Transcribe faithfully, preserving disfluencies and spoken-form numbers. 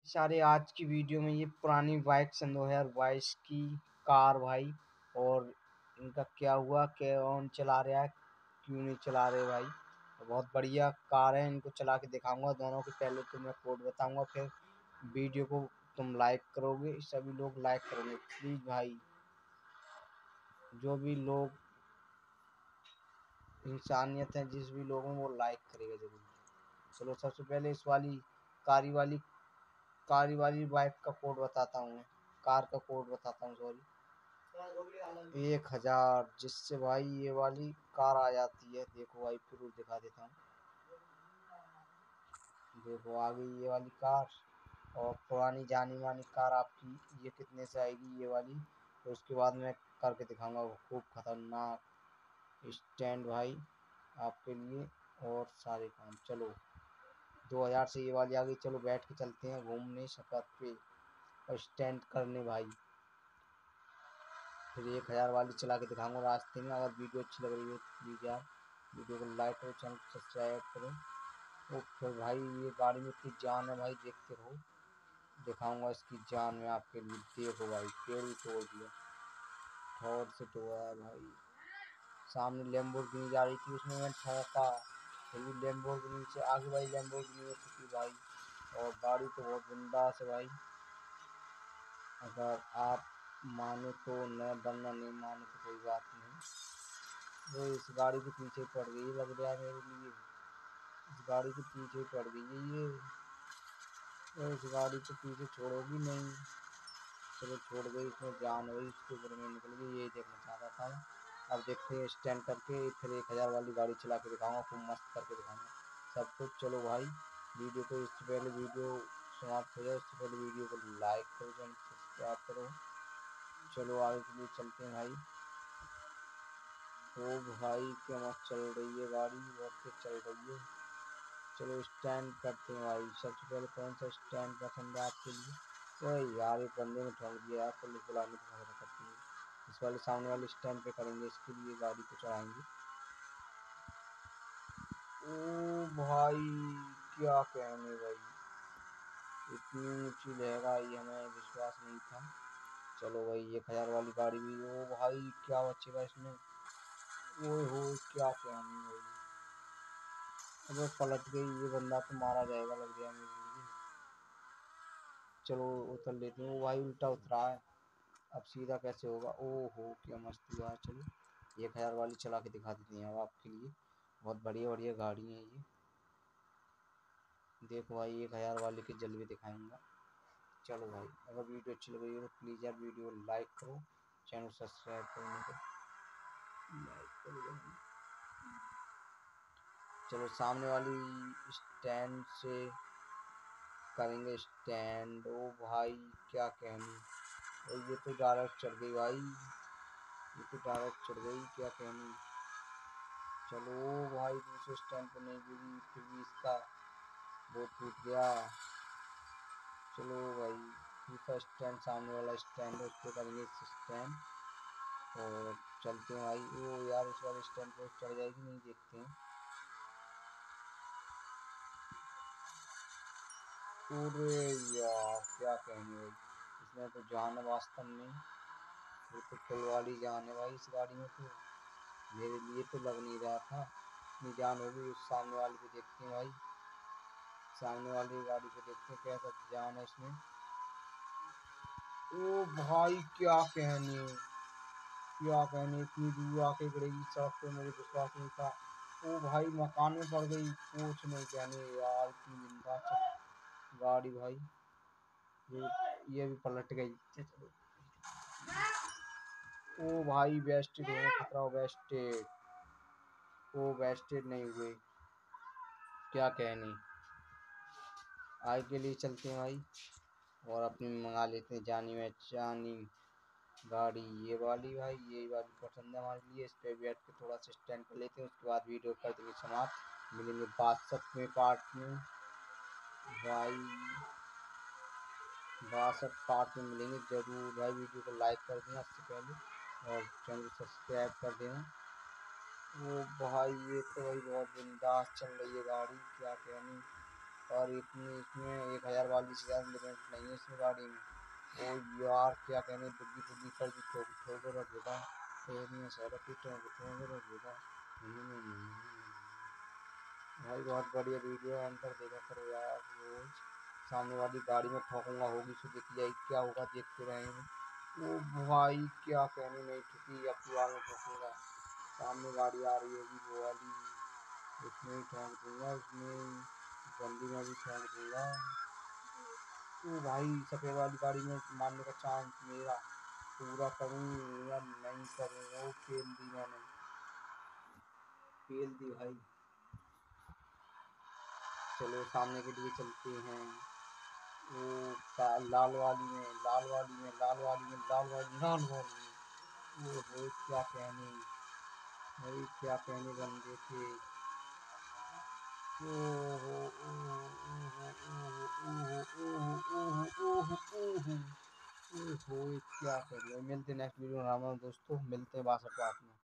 सारे आज की वीडियो में ये पुरानी बाइक सन दो हज़ार बाईस की कार भाई। और इनका क्या हुआ, कौन चला रहा है, क्यों नहीं चला रहे भाई। तो बहुत बढ़िया कार है, इनको चला के दिखाऊंगा दोनों के। पहले तो मैं कोड बताऊंगा, फिर वीडियो को तुम लाइक करोगे, सभी लोग लाइक करोगे प्लीज़ भाई। जो भी लोग इंसानियत है, जिस भी लोगों वो लाइक करेगा जरूर। चलो सबसे पहले इस वाली कारी वाली कारी वाली बाइक का कोड बताता हूँ, कार का कोड बताता हूँ सॉरी। एक हजार, जिससे भाई ये वाली कार आ जाती है। देखो भाई प्रूफ दिखा देता हूँ, देखो आ गई ये वाली कार। और पुरानी जानी मानी कार आपकी ये कितने से आएगी ये वाली, तो उसके बाद मैं करके दिखाऊंगा वो खूब खतरनाक स्टैंड भाई आपके लिए और सारे काम। चलो दो हज़ार से ये वाली आ गई। चलो बैठ के चलते हैं घूमने सफर पे और स्टैंड करने भाई। फिर एक हज़ार वाली चला के दिखाऊंगा रास्ते में। अगर वीडियो अच्छी लग रही है तो प्लीज़ यार वीडियो को लाइक करो, चैनल को सब्सक्राइब करो। तो फिर भाई ये गाड़ी में इतनी जान है भाई, देखते रहो, दिखाऊंगा इसकी जान में आपके लिए। देखो भाई पेड़ भी तोड़ दिया, ठोर से तोड़ा है भाई। सामने लैम्बोर्गिनी जा रही थी, उसमें मैं ठोका, फिर भी लैम्बोर्गिनी से आगे भाई लैम्बोर्गिनी में ठुकी भाई। और गाड़ी तो बहुत बिंदास है भाई, अगर आप माने तो न, वरना नहीं माने तो कोई बात नहीं। वो इस गाड़ी के पीछे पड़ गई लग रहा है मेरे लिए, इस गाड़ी के पीछे पड़ गई है ये। तो इस गाड़ी को पीछे छोड़ोगी नहीं। चलो छोड़ गई, इसमें जान हुई, उसके ऊपर में निकल गई, यही देखना चाहता था मैं। अब देखते हैं स्टैंड करके, फिर एक हज़ार वाली गाड़ी चला के दिखाऊंगा, खूब मस्त करके दिखाऊंगा सब कुछ। चलो भाई वीडियो को इससे पहले वीडियो समाप्त हो जाए उससे पहले वीडियो को लाइक करो, चैनल सब्सक्राइब करो। चलो आगे के लिए चलते हैं भाई। ओ भाई क्या मस्त चल रही है गाड़ी, बहुत तेज चल रही है। चलो स्टैंड करते हैं भाई। सबसे पहले कौन सा स्टैंड पसंद है आपके लिए। ओए यार एक बंदे में ठोक दिया यार, पुलिस बुलाने की खबर करती है। इस वाले सामने वाले स्टैंड पे करेंगे, इसके लिए गाड़ी को चढ़ाएंगे। ओ भाई क्या कहने भाई, इतनी ऊंची लहराई हमें विश्वास नहीं था। चलो भाई एक हज़ार वाली गाड़ी भी, ओ भाई क्या बचेगा इसमें। ओए हो क्या कहने भाई, अबे पलट गई, ये बंदा तो मारा जाएगा लग गया मेरे लिए। चलो उतर लेते हैं। वो भाई उल्टा उतरा है, अब सीधा कैसे होगा। ओहो क्या मस्त हुआ है। चलो एक हज़ार वाली चला के दिखा देते हैं अब आपके लिए, बहुत बढ़िया बढ़िया गाड़ी है ये। देखो भाई एक हज़ार वाले के जलवे दिखाऊंगा। चलो भाई अगर वीडियो अच्छी लग रही है तो प्लीज़ यार वीडियो को लाइक करो, चैनल सब्सक्राइब करने को लाइक करो। चलो सामने वाली स्टैंड से करेंगे स्टैंड। ओ भाई क्या कहनी, और ये तो डायरेक्ट चढ़ गई भाई, ये तो डायरेक्ट चढ़ गई, क्या कहनी। चलो भाई दूसरे स्टैंड पर नहीं गिरी, फिर भी इसका वो टूट गया। चलो भाई दूसरा स्टैंड सामने वाला स्टैंड है, उस पर करेंगे स्टैंड और चलते हैं भाई। वो यार इस वाले स्टैंड पर चढ़ जाएगी नहीं, देखते हैं। अरे यार क्या कहेंगे भाई, इसमें तो जान है वास्तव में, ये तो फुल वाली जान है भाई इस गाड़ी में। तो मेरे लिए तो लग नहीं रहा था इतनी जान होगी। उस सामने वाले पे देखते हैं भाई, सामने वाली गाड़ी पे देखते हैं कैसा जान है इसमें। ओ भाई क्या कहने, क्या कहने, इतनी दूर आके गिरेगी सड़क पे, मुझे विश्वास नहीं था। ओ भाई मकान में पड़ गई, कुछ नहीं कहने यार, इतनी जिंदा चल गाड़ी भाई। ये ये भी पलट गई। ओ भाई वेस्टेड हो खतरा, वेस्टेड, ओ वेस्टेड नहीं हुए, क्या कहने। आगे के लिए चलते हैं भाई और अपनी मंगा लेते हैं जानी में जानी गाड़ी, ये वाली भाई, ये वाली पसंद है हमारे लिए। इस पे बैठ के थोड़ा सा स्टैंड कर लेते हैं, उसके बाद वीडियो कर देंगे समाप्त। मिलेंगे बासठ में पार्ट में भाई, बासठ पार्ट में मिलेंगे जरूर भाई। वीडियो को लाइक कर देना इससे पहले और चैनल को सब्सक्राइब कर देना। वो भाई ये तो भाई बहुत बिंदास चल रही है गाड़ी, क्या कहनी। और इतनी इसमें एक हज़ार वाली से ज़्यादा लिमिट नहीं है इस गाड़ी में। ओ यार क्या कहने, डिग्गी डिग्गी पर भी ठोक ठोक रख देता, ठोकने सारा कुछ ठोक ठोक रख देता। भाई बहुत बढ़िया वीडियो है, अंतर देखा करो यार रोज। सामने वाली गाड़ी में ठोकूंगा, होगी सो दिख जाएगी, क्या होगा देखते रहेंगे। ओ भाई क्या कहने, नहीं ठुकी, अब की बार में ठोकूंगा। सामने गाड़ी आ रही होगी वो वाली, उसमें ही ठोक दूंगा, उसमें गंदी में भी ठोक दूंगा। ओ भाई सफ़ेद वाली गाड़ी में मारने का चांस मेरा पूरा करूँ या नहीं करूँ। वो फेल दी मैंने, फेल दी भाई। चलो सामने के लिए चलते हैं। वो लाल वाली में, लाल वाली में, लाल वाली में, लाल वाली, लाल वाली में। वो हो क्या कहने भाई, क्या कहने बंदे थे। ओ हो ओ हो ओ हो ओ हो ओ हो ओ हो ओ हो ओ हो ओ हो, क्या कर रहे हो। मिलते नेक्स्ट वीडियो में दोस्तों, मिलते हैं बासठ में।